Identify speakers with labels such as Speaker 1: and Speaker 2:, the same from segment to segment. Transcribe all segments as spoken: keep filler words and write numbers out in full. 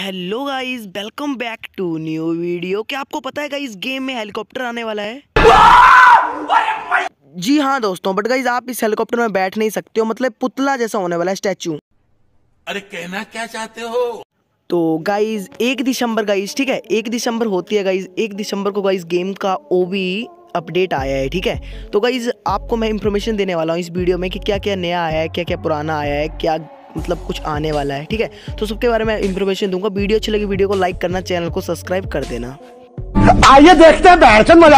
Speaker 1: Hello guys, welcome back to new video. क्या आपको पता है गाइस गेम में हेलीकॉप्टर आने वाला है? जी हाँ दोस्तों, बट गाइस आप इस हेलीकॉप्टर में बैठ नहीं सकते हो, मतलब पुतला जैसा होने वाला है, स्टैचू।
Speaker 2: अरे कहना क्या चाहते हो?
Speaker 1: तो गाइस एक दिसंबर गाइस, ठीक है, एक दिसंबर होती है गाइस, एक दिसंबर को गाइस गेम का ओबी अपडेट आया है, ठीक है। तो गाइस आपको मैं इंफॉर्मेशन देने वाला हूँ इस वीडियो में कि क्या क्या नया आया है, क्या क्या पुराना आया है, क्या मतलब कुछ आने वाला है, ठीक है। तो सबके बारे में इंफॉर्मेशन दूंगा। वीडियो अच्छी लगी वीडियो को लाइक करना, चैनल को सब्सक्राइब कर देना।
Speaker 3: आइए देखते हैं, बैठन मजा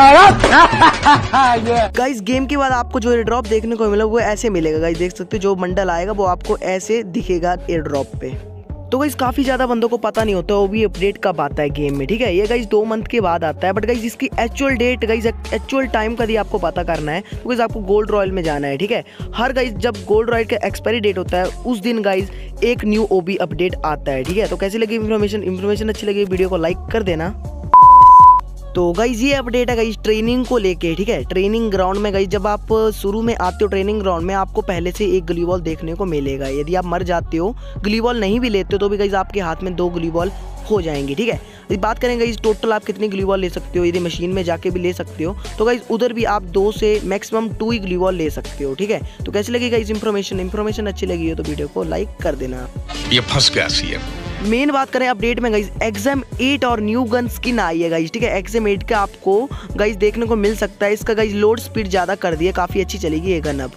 Speaker 3: आएगा।
Speaker 1: गाइस गेम के बाद आपको जो एयर ड्रॉप देखने को मिला वो ऐसे मिलेगा गाइस, देख सकते हो जो बंडल आएगा वो आपको ऐसे दिखेगा एयर ड्रॉप पे। तो गाइस काफी ज्यादा बंदों को पता नहीं होता वो भी अपडेट कब आता है गेम में, ठीक है। ये गाइस दो मंथ के बाद आता है, बट गाइस इसकी actual date guys actual time कभी आपको पता करना है तो गाइस आपको गोल्ड रॉयल में जाना है, ठीक है। हर गाइस जब गोल्ड रॉयल का एक्सपायरी डेट होता है उस दिन गाइस एक न्यू ओबी अपडेट आता है, ठीक है। तो कैसी लगी इन्फॉर्मेशन इन्फॉर्मेशन अच्छी लगी वीडियो को लाइक कर देना। तो गाइज ये अपडेट है गाइज ट्रेनिंग को लेके, ठीक है। ट्रेनिंग ग्राउंड में गाइज जब आप शुरू में आते हो ट्रेनिंग ग्राउंड में आपको पहले से एक ग्ली बॉल देखने को मिलेगा। यदि आप मर जाते हो, ग्ली बॉल नहीं भी लेते हो तो भी गाइज आपके हाथ में दो ग्ली बॉल हो जाएंगी, ठीक है। इस बात करेंगे इस टोटल आप कितनी ग्ली बॉल ले सकते हो, यदि मशीन में जाके भी ले सकते हो तो गाइज उधर भी आप दो से मैक्सिमम टू ही ग्ली बॉल ले सकते हो, ठीक है। तो कैसी लगी गाइज इन्फॉर्मेशन इन्फॉर्मेशन अच्छी लगी हो तो वीडियो को लाइक कर देना।
Speaker 2: ये फंस गया सीएम।
Speaker 1: मेन बात करें अपडेट में गाइज एक्सएम एट और न्यू गन स्किन आई है गाइज, ठीक है। एक्सएम एट का आपको गाइज देखने को मिल सकता है, इसका गाइज लोड स्पीड ज्यादा कर दी है, काफी अच्छी चलेगी ये गन अब।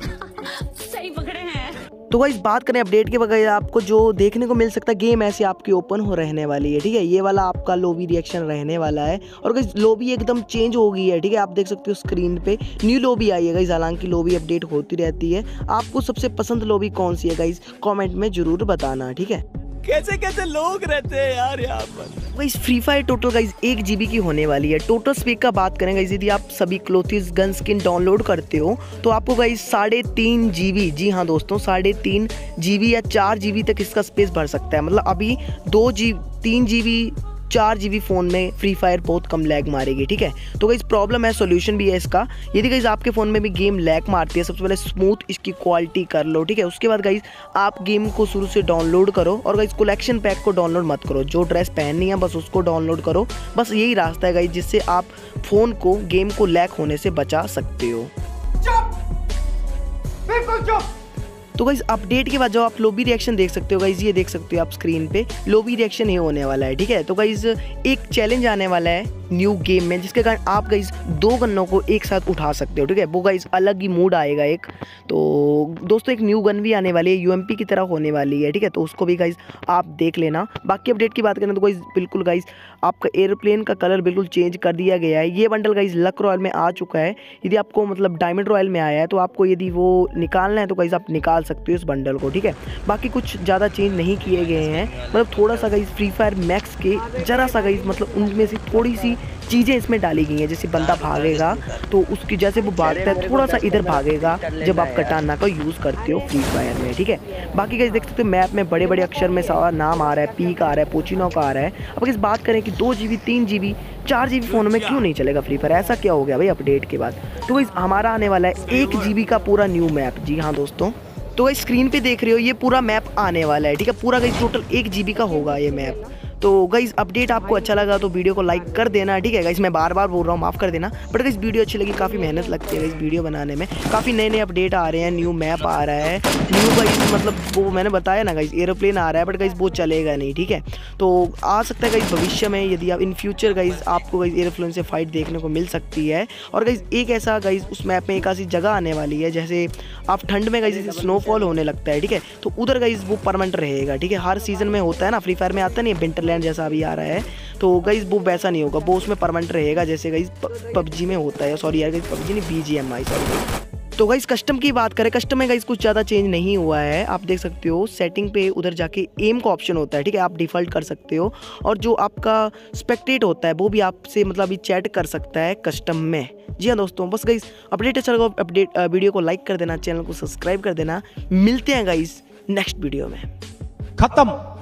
Speaker 4: सही पकड़े हैं।
Speaker 1: तो गाइज बात करें अपडेट के बगैर आपको जो देखने को मिल सकता है, गेम ऐसे आपकी ओपन हो रहने वाली है, ठीक है। ये वाला आपका लोबी रिएक्शन रहने वाला है और गाइज लोबी एकदम चेंज हो गई है, ठीक है। आप देख सकते हो स्क्रीन पे न्यू लोबी आई है गाइज, हालांकि लोबी अपडेट होती रहती है। आपको सबसे पसंद लोबी कौन सी है गाइज कॉमेंट में जरूर बताना, ठीक है।
Speaker 3: कैसे कैसे लोग रहते हैं यार यहाँ पर।
Speaker 1: Guys Free Fire total guys एक जीबी की होने वाली है। टोटल स्पीड का बात करें गाइस, यदि आप सभी क्लोथिस गन स्किन डाउनलोड करते हो तो आपको गाइस साढ़े तीन जीबी, जी हाँ दोस्तों, साढ़े तीन जीबी या चार जीबी तक इसका स्पेस भर सकता है। मतलब अभी दो जी तीन जीबी चार जीबी फोन में फ्री फायर बहुत कम लैग मारेगी, ठीक है। तो गाइस प्रॉब्लम है, सॉल्यूशन भी है इसका। यदि गाइस आपके फ़ोन में भी गेम लैग मारती है, सबसे पहले स्मूथ इसकी क्वालिटी कर लो, ठीक है। उसके बाद गाइस आप गेम को शुरू से डाउनलोड करो और गाइस कलेक्शन पैक को डाउनलोड मत करो। जो ड्रेस पहननी है बस उसको डाउनलोड करो, बस यही रास्ता है गाइस जिससे आप फ़ोन को गेम को लैग होने से बचा सकते हो।
Speaker 3: चुप, बिल्कुल चुप।
Speaker 1: तो गाइस अपडेट के बाद जो आप लोबी रिएक्शन देख सकते हो गाइस, ये देख सकते हो आप स्क्रीन पे लोबी रिएक्शन ही होने वाला है, ठीक है। तो गाइस एक चैलेंज आने वाला है न्यू गेम में जिसके कारण आप गाइस दो गन्नों को एक साथ उठा सकते हो, ठीक है। वो गाइस अलग ही मूड आएगा एक। तो दोस्तों एक न्यू गन भी आने वाली है, यूएमपी की तरह होने वाली है, ठीक है। तो उसको भी गाइस आप देख लेना। बाकी अपडेट की बात करें तो गाइस बिल्कुल गाइस आपका एयरप्लेन का कलर बिल्कुल चेंज कर दिया गया है। ये बंडल गाइस लक रॉयल में आ चुका है। यदि आपको मतलब डायमंड रॉयल में आया है तो आपको यदि वो निकालना है तो गाइस आप निकाल सकते हो इस बंडल को, ठीक है। बाकी कुछ ज़्यादा चेंज नहीं किए गए हैं, मतलब थोड़ा सा गाइस फ्री फायर मैक्स के जरा सा गाइस मतलब उनमें से थोड़ी सी चीज़ें इसमें डाली गई हैं। जैसे बंदा भागेगा तो उसकी जैसे वो भागता है थोड़ा सा इधर भागेगा जब आप कटाना का यूज़ करते हो फ्री फायर में, ठीक है। बाकी गाइस देख सकते हो मैप में बड़े बड़े अक्षर में सारा नाम आ रहा है, पी का आ रहा है, पोचिनो का आ रहा है। अब इस बात करें कि दो जी बी तीन जी बी चार जी बी फ़ोन में क्यों नहीं चलेगा फ्री फायर, ऐसा क्या हो गया भाई अपडेट के बाद। तो गाइस हमारा आने वाला है एक जी बी का पूरा न्यू मैप, जी हाँ दोस्तों। तो गाइस स्क्रीन पे देख रहे हो ये पूरा मैप आने वाला है, ठीक है। पूरा गाइस टोटल एक जीबी का होगा ये मैप। तो गाइस अपडेट आपको अच्छा लगा तो वीडियो को लाइक कर देना, ठीक है। गाइस मैं बार बार बोल रहा हूँ, माफ़ कर देना, बट गाइस वीडियो अच्छी लगी, काफ़ी मेहनत लगती है इस वीडियो बनाने में। काफ़ी नए नए अपडेट आ रहे हैं, न्यू मैप आ रहा है, न्यू गाइस मतलब वो मैंने बताया ना गाइस एरोप्लेन आ रहा है, बट गाइस वो चलेगा नहीं, ठीक है। तो आ सकता है गाइस भविष्य में, यदि आप इन फ्यूचर गाइस आपको गाइस एरोप्लेन से फाइट देखने को मिल सकती है। और गाइस एक ऐसा गाइस उस मैप में एक ऐसी जगह आने वाली है जैसे आप ठंड में गाइस स्नोफॉल होने लगता है, ठीक है। तो उधर गाइस वो परमानेंट रहेगा, ठीक है। हर सीजन में होता है ना, फ्री फायर में आता नहीं है विंटरलैंड जैसा अभी आ रहा है, तो गाइस वो वैसा नहीं होगा, वो उसमें परमानेंट रहेगा जैसे गाइस पबजी में होता है। सॉरी यार गाइस पबजी नहीं, बीजीएमआई सॉरी। तो गाइस कस्टम की बात करें, कस्टम में गाइस कुछ ज़्यादा चेंज नहीं हुआ है। आप देख सकते हो सेटिंग पे उधर जाके एम का ऑप्शन होता है, ठीक है। आप डिफ़ॉल्ट कर सकते हो और जो आपका स्पेक्टेट होता है वो भी आपसे मतलब अभी चैट कर सकता है कस्टम में। जी हाँ दोस्तों, बस गाइस अपडेट अच्छा लगा अपडेट वीडियो को लाइक कर देना, चैनल को सब्सक्राइब कर देना। मिलते हैं गाइस नेक्स्ट वीडियो में।
Speaker 3: खत्म।